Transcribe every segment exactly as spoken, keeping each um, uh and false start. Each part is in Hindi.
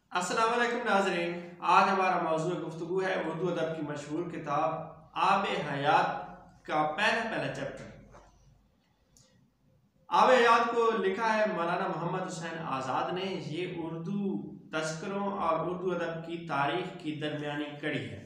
अस्सलाम वालेकुम नाज़रीन। आज हमारा मौज़ू गुफ्तगू है उर्दू अदब की मशहूर किताब आब हयात का पहला पहला चैप्टर। आब हयात को लिखा है मौलाना मोहम्मद हुसैन आज़ाद ने। ये उर्दू तस्करों और उर्दू अदब की तारीख की दरमियानी कड़ी है।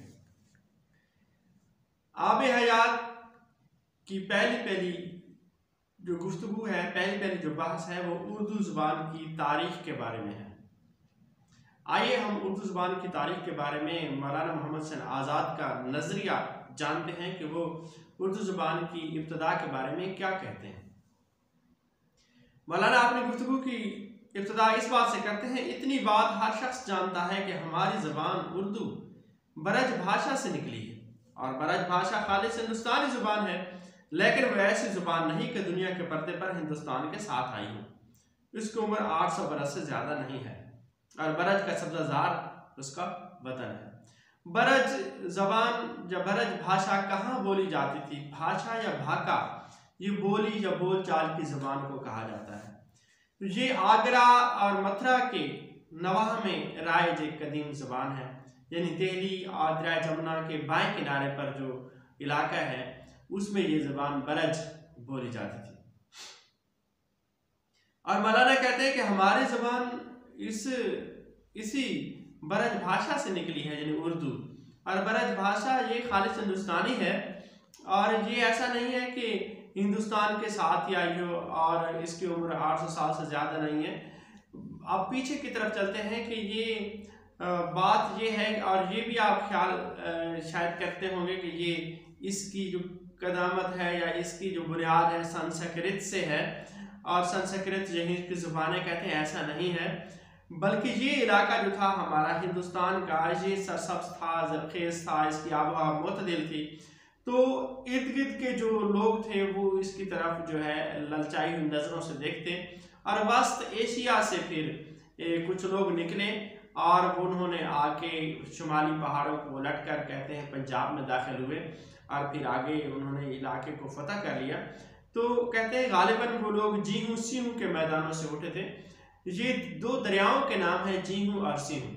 आब हयात की पहली पहली जो गुफ्तगू है, पहली पहली जो बहस है, वो उर्दू ज़ुबान की तारीख के बारे में है। आइए हम उर्दू ज़ुबान की तारीख के बारे में मौलाना मोहम्मद हुसैन आज़ाद का नज़रिया जानते हैं कि वो उर्दू ज़ुबान की इब्तदा के बारे में क्या कहते हैं। मौलाना अपनी गुफ्तगू की इब्तदा इस बात से करते हैं, इतनी बात हर शख्स जानता है कि हमारी ज़बान उर्दू बरज भाषा से निकली है और बरज भाषा खालिस हिंदुस्तानी ज़ुबान है, लेकिन वह ऐसी ज़ुबान नहीं कि दुनिया के पर्दे पर हिंदुस्तान के साथ आई हो। इसकी उम्र आठ सौ बरस से ज़्यादा नहीं है और बरज का सब्ज़ाजार उसका वतन है। बरज जबान या बरज भाषा कहाँ बोली जाती थी? भाषा या भाका, ये बोली या बोल चाल की ज़बान को कहा जाता है। तो ये आगरा और मथुरा के नवाह में राइज एक कदीम ज़बान है, यानी दिल्ली और दरिया जमुना के बाएं किनारे पर जो इलाका है उसमें ये ज़बान बरज बोली जाती थी। और मौलाना कहते हैं कि हमारी ज़बान इस इसी बरज भाषा से निकली है, यानी उर्दू। और बरज भाषा ये खालिस हिंदुस्तानी है और ये ऐसा नहीं है कि हिंदुस्तान के साथ ही आई हो और इसकी उम्र आठ सौ साल से ज़्यादा नहीं है। अब पीछे की तरफ चलते हैं कि ये बात ये है, और ये भी आप ख्याल शायद करते होंगे कि ये इसकी जो कदामत है या इसकी जो बुनियाद है संस्कृत से है, और संस्कृत यही की ज़ुबानें कहते हैं। ऐसा नहीं है, बल्कि ये इलाका जो था हमारा हिंदुस्तान का, ये सरसब्ज था, जरखेज़ था, इसकी आबोहवा मुतदिल थी। तो इर्द गिर्द के जो लोग थे वो इसकी तरफ जो है ललचाई हुई नज़रों से देखते, और वस्त एशिया से फिर कुछ लोग निकले और उन्होंने आके शुमाली पहाड़ों को उलट कर कहते हैं पंजाब में दाखिल हुए और फिर आगे उन्होंने इलाके को फतह कर लिया। तो कहते हैं गालिबन वो लोग जीहू सीहू के मैदानों से उठे थे। ये दो दरियाओं के नाम है, जीहू और सीहू।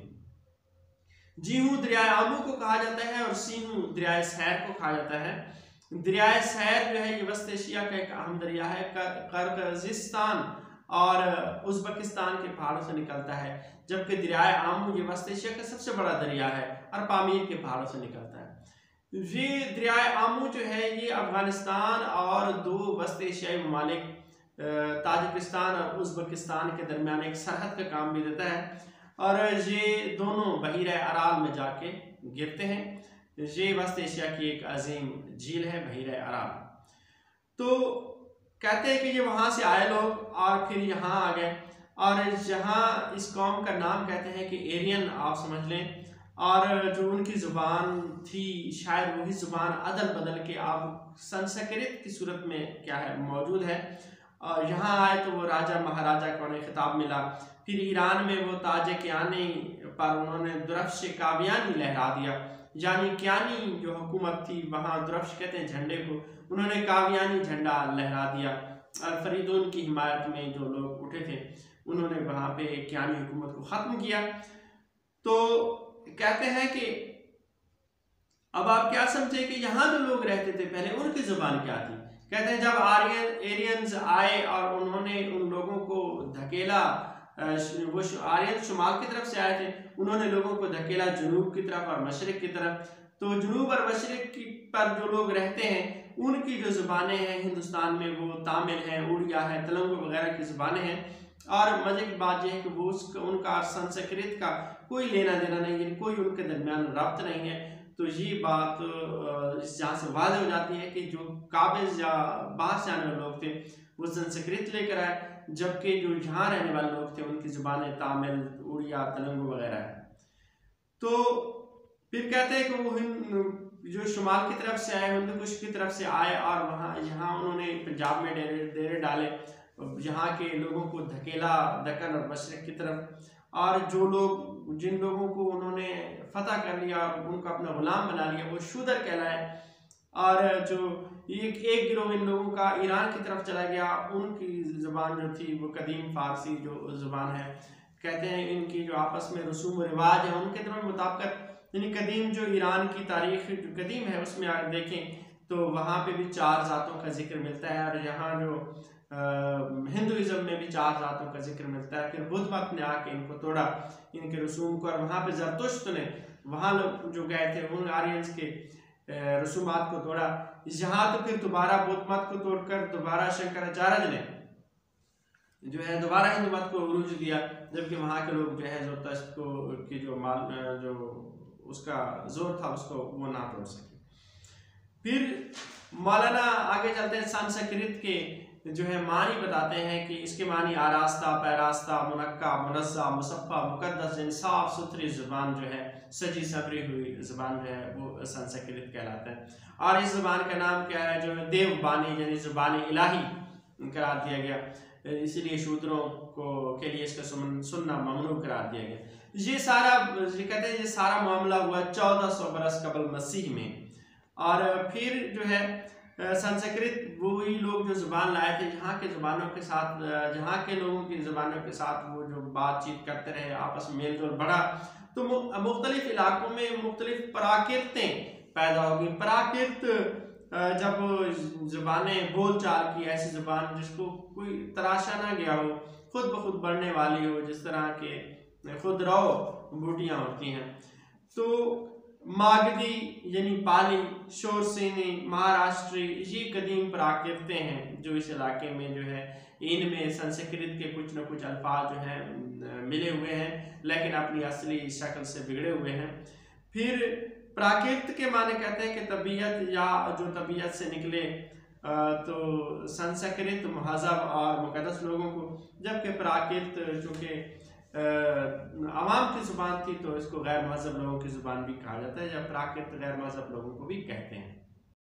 जीहू दरियाए आमू को कहा जाता है और सीहू दरियाए सैर को कहा जाता है। दरियाए सैर जो है ये वस्त एशिया का एक अहम दरिया है, किर्गिज़स्तान और उज़्बेकिस्तान के पहाड़ों से निकलता है, जबकि दरियाए आमू ये वस्त एशिया का सबसे बड़ा दरिया है और पामीर के पहाड़ों से निकलता है। ये दरियाए आमू जो है ये अफगानिस्तान और दो वस्त एशियाई ममालिक ताजिकिस्तान और उज़्बेकिस्तान के दरमियान एक सरहद का काम भी देता है, और ये दोनों बहीरे अराल में जाके गिरते हैं। ये वस्त एशिया की एक अजीम झील है बहीरे अराल। तो कहते हैं कि ये वहाँ से आए लोग और फिर यहाँ आ गए, और यहाँ इस कौम का नाम कहते हैं कि एरियन, आप समझ लें। और जो उनकी ज़ुबान थी शायद वही ज़ुबान अदल बदल के आप संस्कृत की सूरत में क्या है मौजूद है। और यहाँ आए तो वो राजा महाराजा को उन्हें खिताब मिला। फिर ईरान में वो ताजे क्यानी पर उन्होंने दुरफ्श कावियानी लहरा दिया, यानी क्यानी जो हुकूमत थी वहाँ, दुरफ्श कहते हैं झंडे को, उन्होंने कावियानी झंडा लहरा दिया। और फरीदून की हिमायत में जो लोग उठे थे उन्होंने वहाँ पे क्यानी हुकूमत को ख़त्म किया। तो कहते हैं कि अब आप क्या समझे कि यहाँ जो लोग रहते थे पहले उनकी ज़ुबान क्या थी? कहते हैं जब आर्यन एरियंस आए और उन्होंने उन लोगों को धकेला, वो आर्यन शुमाल की तरफ से आए थे, उन्होंने लोगों को धकेला जनूब की तरफ और मशरिक की तरफ। तो जनूब और मशरिक की पर जो लोग रहते हैं उनकी जो ज़ुबानें हैं हिंदुस्तान में वो तामिल है, उड़िया है, तेलुगु वगैरह की ज़ुबानें हैं। और मज़े की बात यह है कि वो उसका उनका संस्कृत का कोई लेना देना नहीं है, कोई उनके दरमियान रब्त नहीं है। तो ये बात जहाँ से वाज़ हो जाती है कि जो काबिज़ या बाहर से आने वाले लोग थे वो संस्कृत लेकर आए, जबकि जो यहाँ रहने वाले लोग थे उनकी ज़ुबानें तामिल, उड़िया, तेलुगु वगैरह है। तो फिर कहते हैं कि वो जो शुमाल की तरफ से आए, हिंदू कुश की तरफ से आए और वहाँ यहाँ उन्होंने पंजाब में डेरे डेरे डाले, यहाँ के लोगों को धकेला दक्कन और मशरिक की तरफ। और जो लोग जिन लोगों को उन्होंने फतह कर लिया और उनको अपना गुलाम बना लिया वो शूदर कहलाए। और जो एक एक गिरोह इन लोगों का ईरान की तरफ चला गया, उनकी ज़ुबान जो थी वो कदीम फ़ारसी जो ज़ुबान है, कहते हैं इनकी जो आपस में रसूम व रिवाज है उनके तरह मुताबिक, यानी कदीम जो ईरान की तारीख जो कदीम है उसमें आप देखें तो वहाँ पे भी चार ज़ातों का जिक्र मिलता है, और यहाँ जो हिंदुइज्म में भी चार ज़ातों का जिक्र मिलता है। फिर बुद्ध मत ने आके इनको तोड़ा, इनके रसूम को, और वहाँ पे जरतुश्त ने, वहाँ लोग जो गए थे उन आर्यंस के रसूमात को तोड़ा। यहाँ तो फिर दोबारा बुद्ध मत को तोड़कर दोबारा शंकराचार्य ने जो है दोबारा हिंदू मत को उरूज दिया, जबकि वहाँ के लोग जो है ज़रतुश्त को की जो माल जो उसका जोर था उसको वो ना तोड़ सके। फिर मौलाना आगे चलते हैं, संस्कृत के जो है मानी बताते हैं कि इसके मानी आरास्ता, पैरास्ता, मुनक्का, मुनज़्ज़ा, मुसफ़्फ़ा, मुक़द्दस, यानी साफ सुथरी ज़ुबान जो है, सजी सबरी हुई ज़ुबान जो है वो संस्कृत कहलाता है। और इस ज़ुबान का नाम क्या है, जो है देवबानी यानी ज़ुबान इलाही करार दिया गया, इसीलिए शूद्रों को के लिए इसका सुनना ममनू करार दिया गया। ये सारा ये कहते हैं ये सारा मामला हुआ चौदह सौ बरस कबल मसीह में। और फिर जो है संस्कृत वही लोग जो ज़ुबान लाए थे, यहाँ के ज़ुबानों के साथ, जहाँ के लोगों की ज़ुबानों के साथ वो जो बातचीत करते रहे, आपस में मेल जोल बढ़ा, तो मुख्तलिफ इलाकों में मुख्तलिफ प्राकृतें पैदा होगी। प्राकृत जब ज़ुबानें बोल चाल की ऐसी ज़ुबान जिसको कोई तराशा ना गया हो, खुद ब खुद बढ़ने वाली हो, जिस तरह के खुद रहो बूटियाँ होती हैं, तो मागधी यानी पाली, शोरसेनी, महाराष्ट्री, ये कदीम प्राकृतें हैं जो इस इलाके में जो है, इनमें संस्कृत के कुछ न कुछ अल्फाज जो हैं मिले हुए हैं, लेकिन अपनी असली शक्ल से बिगड़े हुए हैं। फिर प्राकृत के माने कहते हैं कि तबीयत या जो तबीयत से निकले, तो संस्कृत महज़ब और मुक़द्दस लोगों को, जबकि प्राकृत चूँकि अवाम की ज़ुबान थी तो इसको गैर महज़ब लोगों की ज़ुबान भी कहा जाता है, या प्राकृत गैर महज़ब लोगों को भी कहते हैं।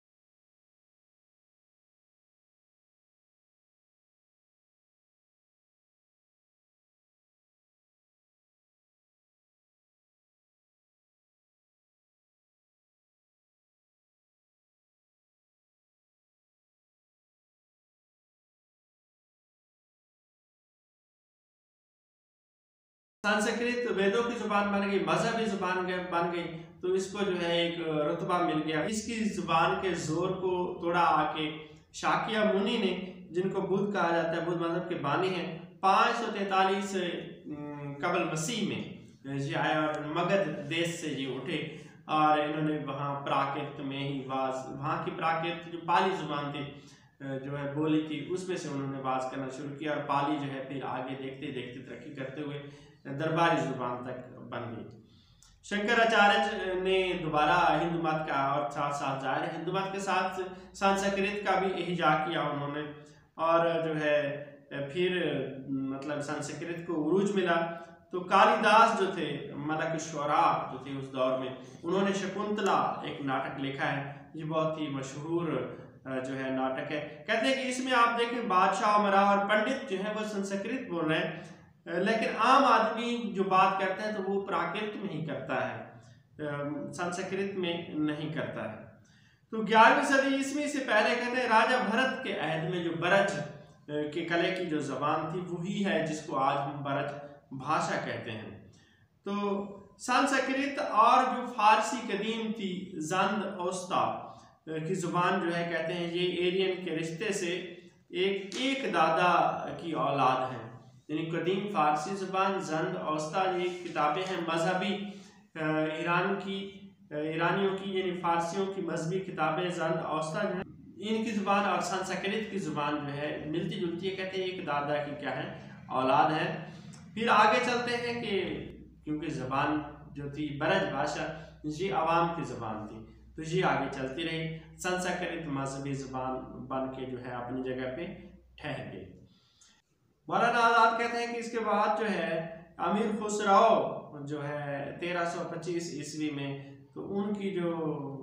संस्कृत वेदों की जुबान बन गई, मजहबी जुबान बन गई, तो इसको जो है एक रुतबा मिल गया। इसकी जुबान के जोर को तोड़ा आके शाक्य मुनि ने, जिनको बुद्ध कहा जाता है, बुद्ध मजहब के बानी हैं, पाँच सौ तैतालीस कबल मसीह में ये आए और मगध देश से ये उठे, और इन्होंने वहाँ प्राकृत में ही वाज वहाँ की प्राकृत जो पाली जुबान थी जो है बोली थी, उसमें से उन्होंने बात करना शुरू किया, और पाली जो है फिर आगे देखते देखते तरक्की करते हुए दरबारी जुबान तक बन गई। शंकराचार्य ने दोबारा हिंदू मत का, और साथ साथ जाहिर है हिंदू मत के साथ संस्कृत का भी इहिजा किया उन्होंने, और जो है फिर मतलब संस्कृत को उरूज मिला। तो कालिदास जो थे, मलक शुरा जो थे उस दौर में, उन्होंने शकुंतला एक नाटक लिखा है, ये बहुत ही मशहूर जो है नाटक है। कहते हैं कि इसमें आप देखें बादशाह उमरा और पंडित जो है वो संस्कृत बोल रहे हैं, लेकिन आम आदमी जो बात करता है तो वो प्राकृत में ही करता है, संस्कृत में नहीं करता है। तो ग्यारहवीं सदी ईस्वी से पहले कहते हैं राजा भरत के अहद में जो बरज के कले की जो जबान थी वही है जिसको आज हम बरज भाषा कहते हैं। तो संस्कृत और जो फारसी कदीम थी जंद औस्ता की जुबान जो है, कहते हैं ये एरियन के रिश्ते से एक एक दादा की औलाद है, यानी कदीम फारसी जुबान जंद औस्ता, ये किताबें हैं मजहबी ईरान की ईरानियों की, यानी फारसियों की मजहबी किताबें जंद औस्ता जो है, इनकी जुबान और संस्कृत की जुबान जो है मिलती जुलती है, कहते हैं एक दादा की क्या है औलाद है। फिर आगे चलते हैं कि क्योंकि ज़बान जो थी बरज भाषा ये आवाम की ज़बान थी, तो ये आगे चलती रही, संस्कृत मजहबी ज़बान बन के जो है अपनी जगह पे ठहर गई। मौलाना आज़ाद कहते हैं कि इसके बाद जो है अमीर खुसरो जो है तेरह सौ पच्चीस ईस्वी में, तो उनकी जो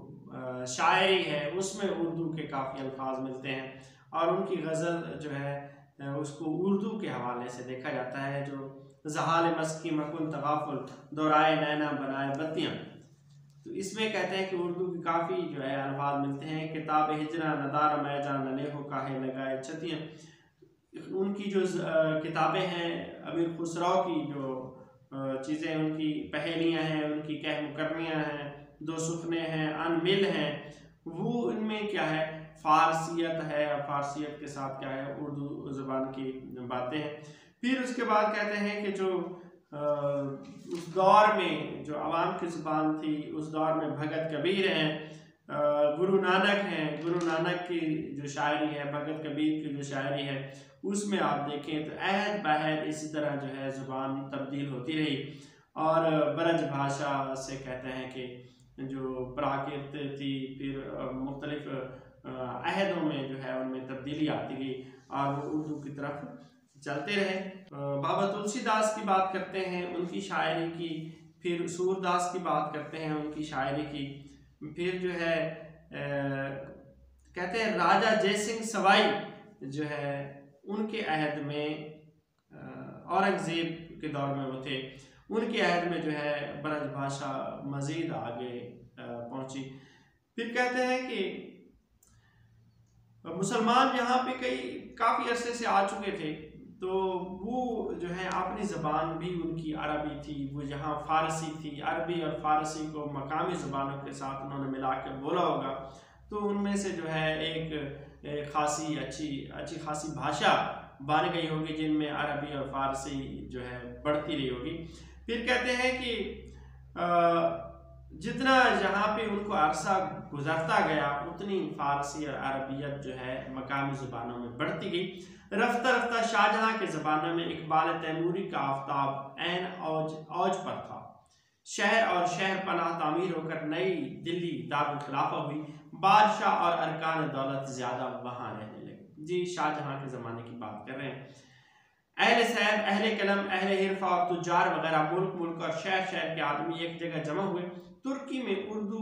शायरी है उसमें उर्दू के काफ़ी अल्फाज मिलते हैं, और उनकी गज़ल जो है उसको उर्दू के हवाले से देखा जाता है, जो जहाल मस्की मकुन तगाफुल दोराए नैना बनाए बत्तियाँ, तो इसमें कहते हैं कि उर्दू की काफ़ी जो है अल्फाज मिलते हैं। किताब हिजरा नदार मैजा नले हो काहे लगाए छतियाँ, उनकी जो किताबें हैं, अमीर खुसरो की जो चीज़ें, उनकी पहेलियाँ हैं, उनकी कह मुकरमियाँ हैं, दो सुखने हैं, अनमिल हैं, वो इनमें क्या है फारसियत है, और फारसियत के साथ क्या है उर्दू ज़बान की बातें हैं। फिर उसके बाद कहते हैं कि जो आ, उस दौर में जो आवाम की ज़ुबान थी, उस दौर में भगत कबीर हैं, गुरु नानक हैं, गुरु नानक की जो शायरी है, भगत कबीर की जो शायरी है, उसमें आप देखें तो अहद बहद इसी तरह जो है ज़ुबान तब्दील होती रही। और ब्रज भाषा से कहते हैं कि जो प्राकृत थी, फिर मुख्तलिफ अहदों में जो है उनमें तब्दीली आती गई और वो उर्दू की तरफ चलते रहे। बाबा तुलसीदास की बात करते हैं, उनकी शायरी की, फिर सूरदास की बात करते हैं, उनकी शायरी की, फिर जो है आ, कहते हैं राजा जयसिंह सवाई जो है उनके अहद में, औरंगज़ेब के दौर में वो थे, उनके अहद में जो है ब्रज भाषा मज़ीद आगे पहुंची। फिर कहते हैं कि मुसलमान यहाँ पे कई काफ़ी अरसे से आ चुके थे, तो वो जो है अपनी ज़बान भी उनकी अरबी थी, वो यहाँ फ़ारसी थी। अरबी और फ़ारसी को मकामी ज़बानों के साथ उन्होंने मिला कर बोला होगा, तो उनमें से जो है एक खासी अच्छी अच्छी खासी भाषा बन गई होगी, जिनमें अरबी और फ़ारसी जो है बढ़ती रही होगी। फिर कहते हैं कि जितना जहाँ पे उनको अरसा गुजरता गया, उतनी फ़ारसी और अरबियत जो है मकामी ज़ुबानों में बढ़ती गई। रफ्ता रफ्ता शाहजहाँ के ज़माने में इकबाल तैमूरी का आफ्ताब ऐन औज औज पर था। शहर और शहर पनाह तामीर होकर नई दिल्ली दारुल खिलाफा हुई। बादशाह और अरकान दौलत ज़्यादा वहाँ रहने लगे। जी, शाहजहाँ के ज़माने की बात कर रहे हैं। अहले सैफ, अहले कलम, अहले हिरफा और तुजार वगैरह मुल्क मुल्क और शहर शहर के आदमी एक जगह जमा हुए। तुर्की में उर्दू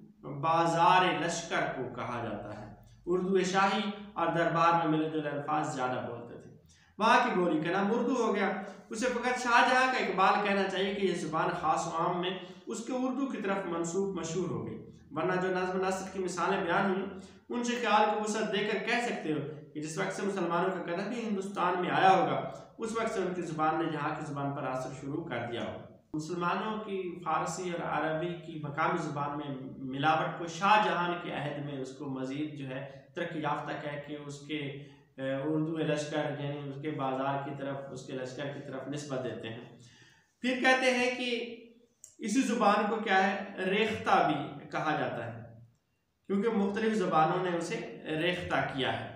बाजार लश्कर को कहा जाता है। उर्दू शाही और दरबार में मिले जुले अल्फाज ज़्यादा बोलते थे। वहाँ की बोली का नाम उर्दू हो गया। उसे फ़कत शाहजहाँ का इकबाल कहना चाहिए कि यह ज़ुबान ख़ास आम में उसके उर्दू की तरफ मनसूब मशहूर हो गई, वरना जो नज़्म नस्र की मिसालें बयान हुई उनसे ख्याल को वसत देकर कह सकते हो कि जिस वक्त से मुसलमानों का कदम ही हिंदुस्तान में आया होगा, उस वक्त से उनकी ज़ुबान ने यहाँ की ज़ुबान पर असर शुरू कर दिया होगा। मुसलमानों की फ़ारसी और अरबी की मकामी ज़ुबान में मिलावट को शाहजहां के अहद में उसको मज़ीद जो है तरक्की याफ्ता कह के उसके उर्दू लश्कर यानी उसके बाजार की तरफ, उसके लश्कर की तरफ निस्बत देते हैं। फिर कहते हैं कि इसी ज़ुबान को क्या है रेख्ता भी कहा जाता है, क्योंकि मुख्तलिफ ज़ुबानों ने उसे रेख्ता किया है।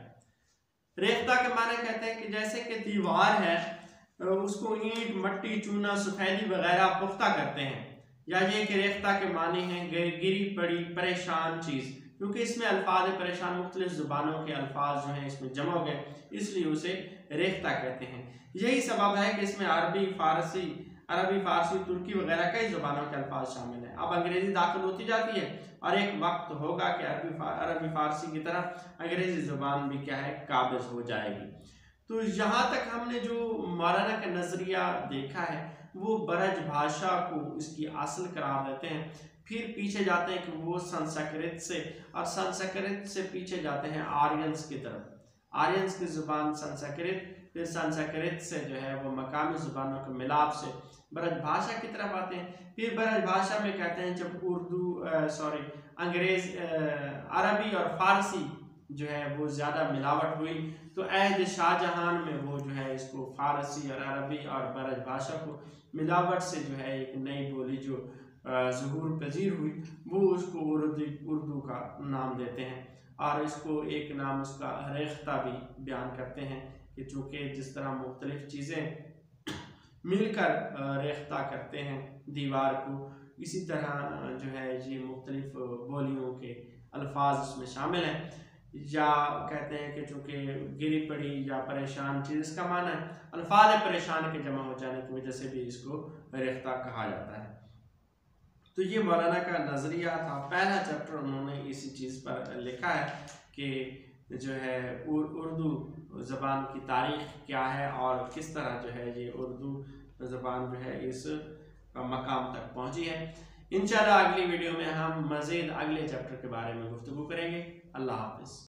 रेख्ता के माने कहते हैं कि जैसे कि दीवार है, उसको ईंट, मट्टी, चूना, सफेदी वगैरह पुख्ता करते हैं, या ये कि रेख्ता के माने हैं गिरी पड़ी परेशान चीज़, क्योंकि इसमें अल्फाज परेशान मुख्तलिफ ज़ुबानों के अल्फाज जो हैं इसमें जमा हो गए, इसलिए उसे रेख्ता कहते हैं। यही सबब है कि इसमें अरबी फ़ारसी अरबी फ़ारसी तुर्की वगैरह कई ज़ुबानों के अल्फाज शामिल हैं। अब अंग्रेज़ी दाखिल होती जाती है और एक वक्त होगा कि अरबी अरबी फ़ारसी की तरह अंग्रेज़ी ज़ुबान भी क्या है काबिज़ हो जाएगी। तो यहाँ तक हमने जो मौलाना का नज़रिया देखा है वो ब्रज भाषा को इसकी असल करार देते हैं। फिर पीछे जाते हैं कि वो संस्कृत से, और संस्कृत से पीछे जाते हैं आर्यंस की तरफ। आर्यंस की ज़ुबान संस्कृत, फिर संस्कृत से जो है वो मकामी ज़ुबानों के मिलाप से ब्रज भाषा की तरफ आते हैं। फिर ब्रज भाषा में कहते हैं जब उर्दू सॉरी अंग्रेज़ अरबी और फ़ारसी जो है वो ज़्यादा मिलावट हुई, तो अहद शाहजहां में वो जो है इसको फ़ारसी और अरबी और ब्रज भाषा को मिलावट से जो है एक नई बोली जो ज़ुहूर पजीर हुई, वो उसको उर्दू उर्दू का नाम देते हैं। और इसको एक नाम उसका रेख्ता भी बयान करते हैं कि चूँकि जिस तरह मुख्तलिफ़ चीज़ें मिलकर रेख्ता करते हैं दीवार को, इसी तरह जो है ये मुख्तलिफ़ बोलियों के अल्फाज उसमें शामिल हैं। या कहते हैं कि चूँकि गिरी पड़ी या परेशान चीज़, इसका माना है अल्फाज परेशान के जमा हो जाने की वजह से भी इसको रेख्ता कहा जाता है। तो ये मौलाना का नज़रिया था। पहला चैप्टर उन्होंने इसी चीज़ पर लिखा है कि जो है उर्दू ज़बान की तारीख़ क्या है और किस तरह जो है ये उर्दू ज़बान जो है इस मकाम तक पहुँची है। इंशाल्लाह अगली वीडियो में हम मज़ीद अगले चैप्टर के बारे में गुफ्तगू करेंगे। अल्लाह हाफ़िज़।